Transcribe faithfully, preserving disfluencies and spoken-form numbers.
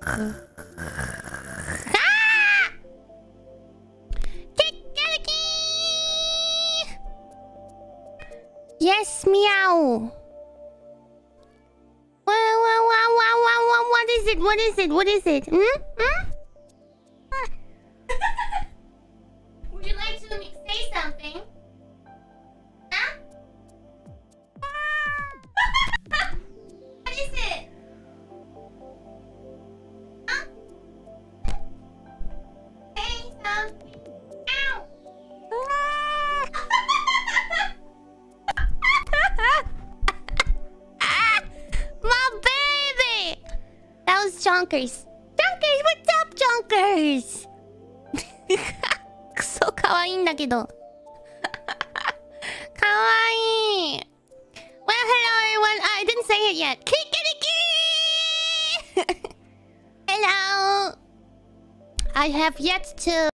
Ah! Yes, meow. Wow, wow, wow, wow, wow, wow. What is it? What is it? What is it? Hmm? Hmm? Would you like to say something? Huh? What is it? Huh? Say something. Ow! My baby! That was Chonkers. Chonkers, what's up, Chonkers? クソ可愛いんだけど。可愛い。Well, hello everyone. I didn't say it yet. Kikeriki! Hello. I have yet to